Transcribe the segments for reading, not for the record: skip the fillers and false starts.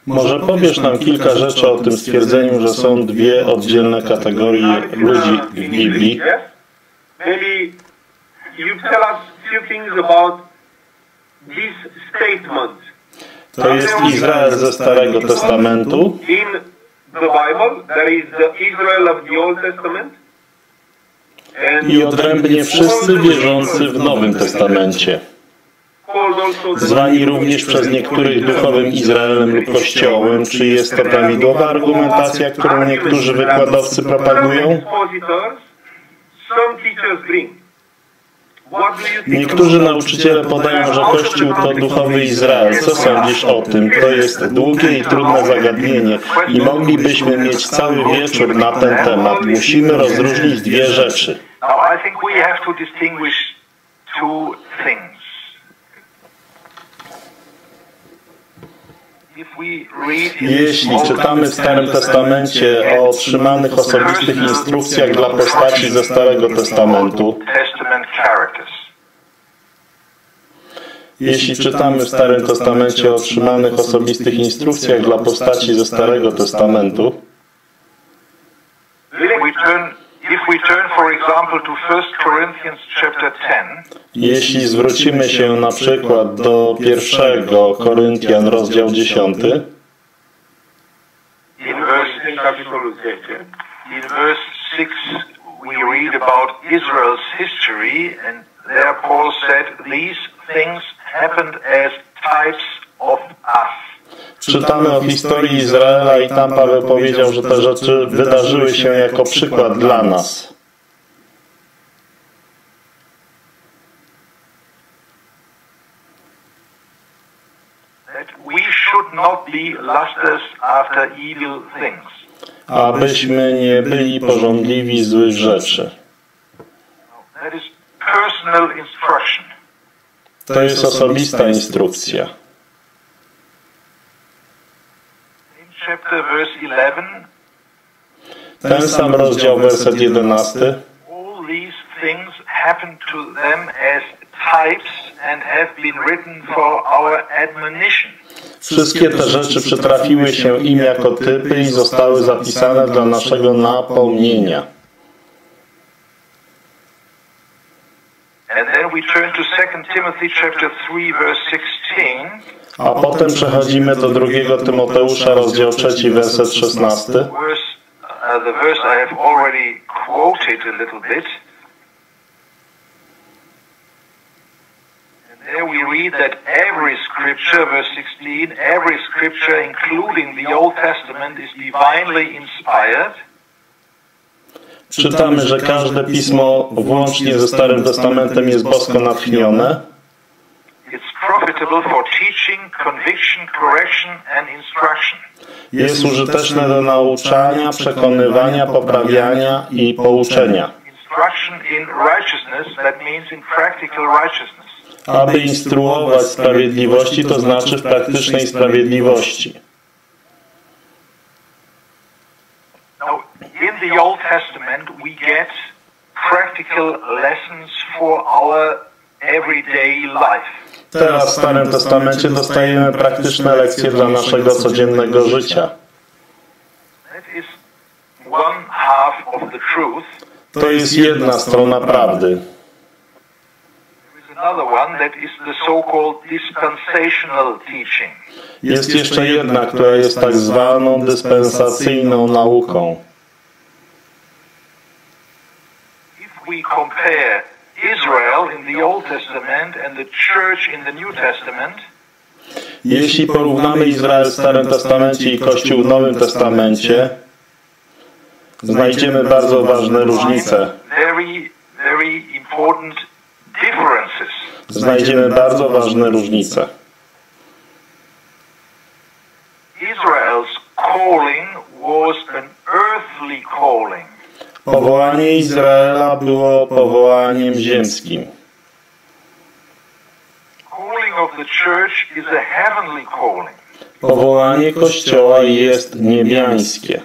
Może powiesz nam kilka rzeczy o tym stwierdzeniu, że są dwie oddzielne kategorie ludzi w Biblii? Maybe you tell us few things about this statement. To jest Izrael ze Starego Testamentu. In the Bible, there is the Israel of the Old Testament. I odrębnie wszyscy wierzący w Nowym Testamencie. Zwani również przez niektórych duchowym Izraelem lub Kościołem. Czy jest to prawidłowa argumentacja, którą niektórzy wykładowcy propagują? Niektórzy nauczyciele podają, że Kościół to duchowy Izrael. Co sądzisz o tym? To jest długie i trudne zagadnienie i moglibyśmy mieć cały wieczór na ten temat. Musimy rozróżnić dwie rzeczy. Jeśli czytamy w Starym Testamencie o otrzymanych osobistych instrukcjach dla postaci ze Starego Testamentu, jeśli czytamy w Starym Testamencie o otrzymanych osobistych instrukcjach dla postaci ze Starego Testamentu, jeśli zwrócimy się na przykład do 1 Koryntian, rozdział 10, In verse 6 we read about Israel's history, and there Paul said these things happened as types of us. Czytamy o historii Izraela i tam Paweł powiedział, że te rzeczy wydarzyły się jako przykład dla nas. Abyśmy nie byli pożądliwi złych rzeczy. To jest osobista instrukcja. Ten sam rozdział, werset 11. Wszystkie te rzeczy przytrafiły się im jako typy i zostały zapisane dla naszego napomnienia. A potem przechodzimy do 2 Tymoteusza, rozdział 3, werset 16. The verse I have already quoted a little bit. And there we read that every scripture, verse 16, every scripture, including the Old Testament, is divinely inspired. Czytamy, że każde pismo, włącznie ze Starym Testamentem, jest bosko natchnione. It's profitable for teaching, conviction, correction and instruction. Jest użyteczne do nauczania, przekonywania, poprawiania i pouczenia. Aby instruować sprawiedliwości, to znaczy w praktycznej sprawiedliwości. In the Old Testament we get practical lessons for our everyday life. Teraz w Starym Testamencie dostajemy praktyczne lekcje dla naszego codziennego życia. To jest jedna strona prawdy. Jest jeszcze jedna, która jest tak zwaną dyspensacyjną nauką. Jeśli porównamy Izrael w Starym Testamencie i Kościół w Nowym Testamencie, znajdziemy bardzo ważne różnice. Znajdziemy bardzo ważne różnice. Powołanie Izraela było powołaniem ziemskim. Powołanie Kościoła jest niebiańskie.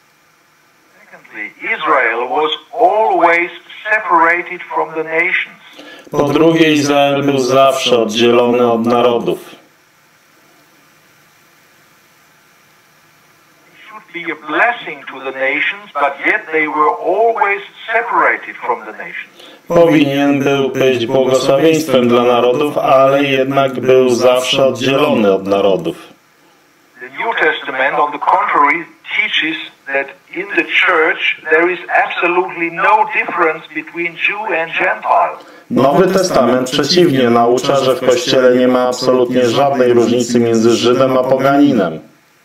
Po drugie, Izrael był zawsze oddzielony od narodów. should be a blessing to the nations, but yet they were always separated from the nations. Powinien był być błogosławieństwem dla narodów, ale jednak był zawsze oddzielony od narodów. The New Testament, on the contrary, teaches that in the church there is absolutely no difference between Jew and Gentile. Nowy Testament przeciwnie naucza, że w Kościele nie ma absolutnie żadnej różnicy między Żydem a poganinem.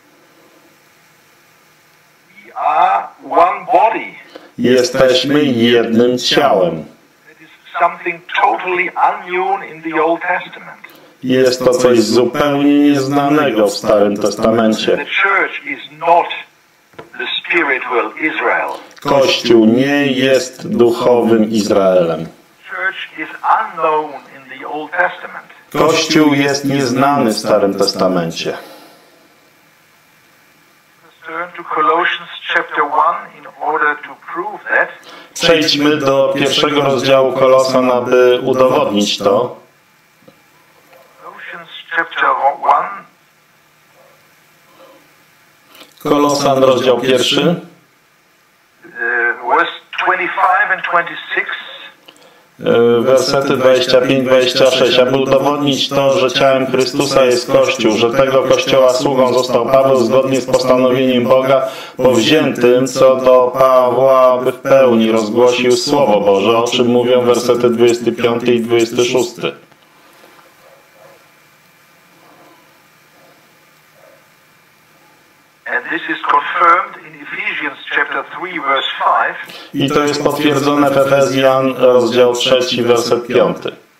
We are one body. Jesteśmy jednym ciałem. That is something totally unknown in the Old Testament. Jest to coś zupełnie nieznanego w Starym Testamencie. The church is not the spiritual Israel. Kościół nie jest duchowym Izraelem. Church is unknown in the Old Testament. Kościół jest nieznany w Starym Testamencie. Let's turn to Colossians chapter 1 in order to prove that. Przejdźmy do pierwszego rozdziału Kolosan, aby udowodnić to. Colossians chapter 1, Kolosan, rozdział 1, verse 25 and 26. wersety 25-26, aby udowodnić to, że ciałem Chrystusa jest Kościół, że tego Kościoła sługą został Paweł zgodnie z postanowieniem Boga powziętym co do Pawła, aby w pełni rozgłosił Słowo Boże, o czym mówią wersety 25 i 26. And this is confirmed in Ephesians chapter 3 verse 5. I to jest potwierdzone w Efezjan, rozdział 3, werset 5.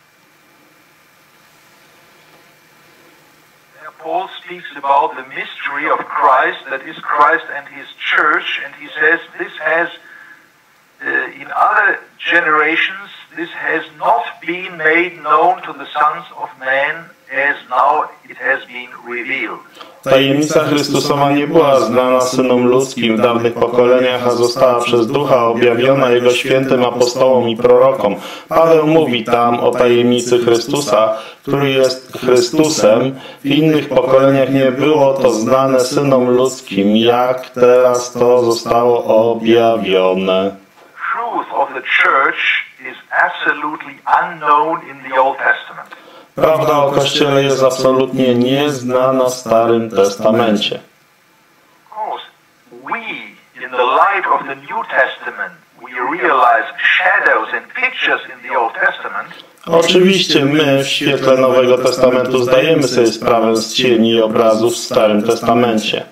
Paul speaks about the mystery of Christ, that is Christ and his church, and he says this has, in other generations, this has not been made known to the sons of man as now it has been revealed. Tajemnica Chrystusowa nie była znana synom ludzkim w dawnych pokoleniach, a została przez Ducha objawiona Jego świętym apostołom i prorokom. Paweł mówi tam o tajemnicy Chrystusa, który jest Chrystusem. W innych pokoleniach nie było to znane synom ludzkim, jak teraz to zostało objawione. Truth of the church is absolutely unknown in the Old Testament. Prawda o Kościele jest absolutnie nieznana w Starym Testamencie. Of course, we, in the light of the New Testament, we realize shadows and pictures in the Old Testament. Oczywiście my w świetle Nowego Testamentu zdajemy sobie sprawę z cieni i obrazów w Starym Testamencie.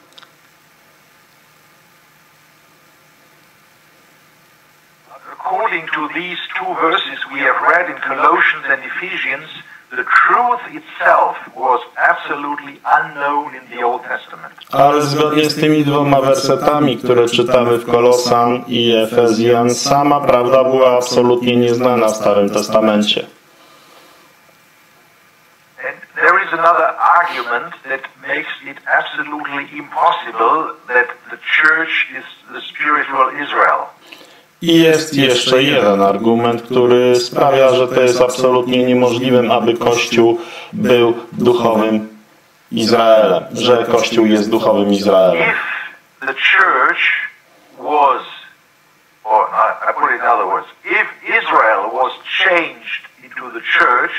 According to these two verses we have read in Colossians and Ephesians, the truth itself was absolutely unknown in the Old Testament. Ale zgodnie z tymi dwoma wersetami, które czytamy w Kolosan i Efezjan, sama prawda była absolutnie nieznana w Starym Testamencie. And there is another argument that makes it absolutely impossible that the church is the spiritual Israel. I jest jeszcze jeden argument, który sprawia, że to jest absolutnie niemożliwym, aby Kościół był duchowym Izraelem, że Kościół jest duchowym Izraelem. If the church was, or I put it in other words, if Israel was changed into the church,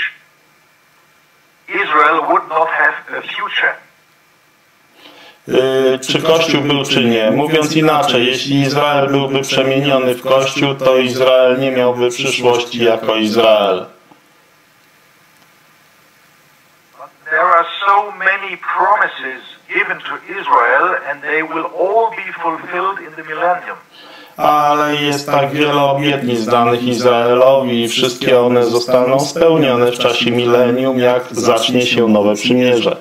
Israel would not have a future. Czy Kościół był, czy nie? Mówiąc inaczej, jeśli Izrael byłby przemieniony w Kościół, to Izrael nie miałby przyszłości jako Izrael. There are so many promises given to Israel and they will all be fulfilled in the millennium. Ale jest tak wiele obietnic danych Izraelowi i wszystkie one zostaną spełnione w czasie milenium, jak zacznie się nowe przymierze.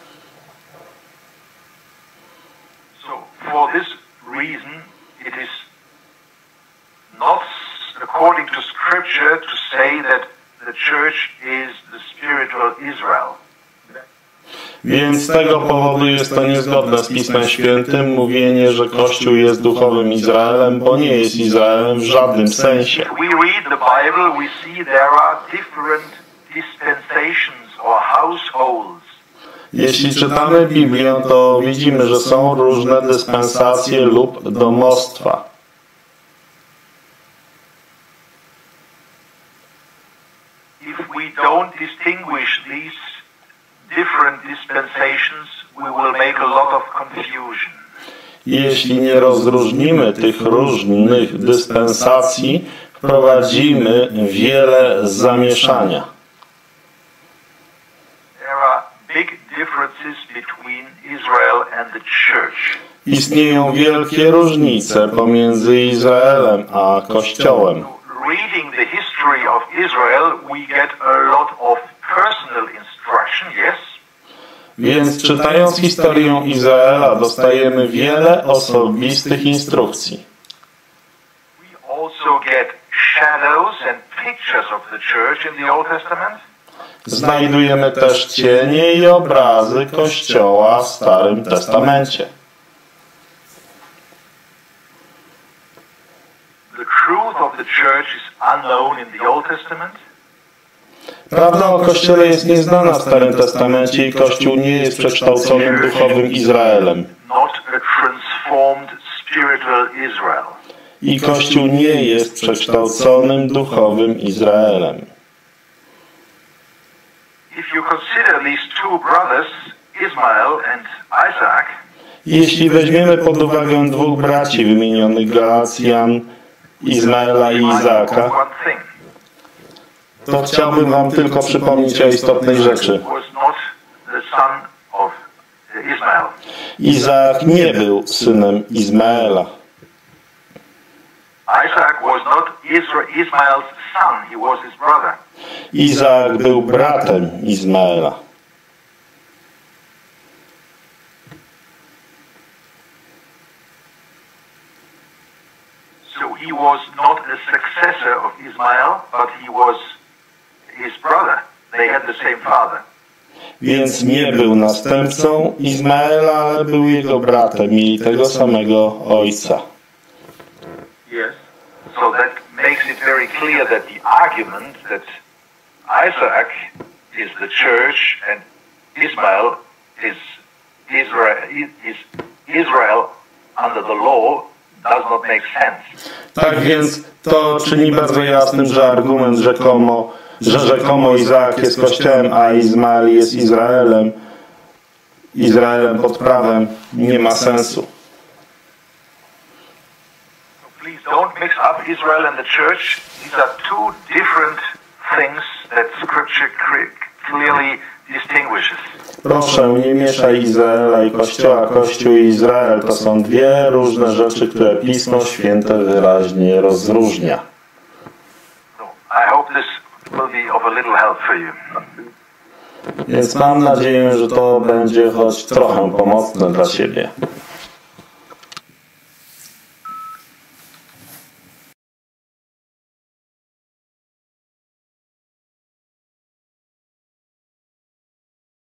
For this reason, it is not according to Scripture to say that the church is the spiritual Israel. Więc z tego powodu jest to niezgodne z Pismem Świętym mówienie, że Kościół jest duchowym Izraelem, bo nie jest Izraelem w żadnym sensie. If we read the Bible, we see there are different dispensations or households. Jeśli czytamy Biblię, to widzimy, że są różne dyspensacje lub domostwa. If we don't distinguish these different dispensations, we will make a lot of confusion. Jeśli nie rozróżnimy tych różnych dyspensacji, wprowadzimy wiele zamieszania. There are big differences between Israel and the church. Istnieją wielkie różnice pomiędzy Izraelem a Kościołem. Reading the history of Israel, we get a lot of personal instruction, yes? Więc czytając historię Izraela, dostajemy wiele osobistych instrukcji. We also get shadows and pictures of the church in the Old Testament. Znajdujemy też cienie i obrazy Kościoła w Starym Testamencie. The truth of the church is unknown in the Old Testament. Prawda o Kościele jest nieznana w Starym Testamencie i Kościół nie jest przekształconym duchowym Izraelem. Not a transformed spiritual Israel. I Kościół nie jest przekształconym duchowym Izraelem. If you consider these two brothers, Ismael and Isaac, Jeśli weźmiemy pod uwagę dwóch braci wymienionych Galacjan, Izmaela i Izaaka, one thing. to chciałbym wam tylko przypomnieć o istotnej rzeczy. Was not the son of Ismael. Izaak nie był synem Izmaela. Isaac was not Ismael's son, he was his brother. Izaak był bratem Izmaela. So he was not a successor of Ismael, but he was his brother. They had the same father. Więc nie był następcą Izmaela, ale był jego bratem. Mieli tego samego ojca. Yes. So that makes it very clear that the argument that Isaac is the church and Ismael is Israel under the law does not make sense. Tak więc to czyni bardzo jasnym, że argument rzekomo Izaak jest Kościołem, a Izmael jest Izraelem pod prawem, nie ma sensu. Please don't mix up Israel and the church. These are two different things that Scripture clearly distinguishes. Proszę, nie mieszaj Izraela i Kościoła. Kościół i Izrael to są dwie różne rzeczy, które Pismo Święte wyraźnie rozróżnia. I hope this will be of a little help for you. Więc mam nadzieję, że to będzie choć trochę pomocne dla Ciebie.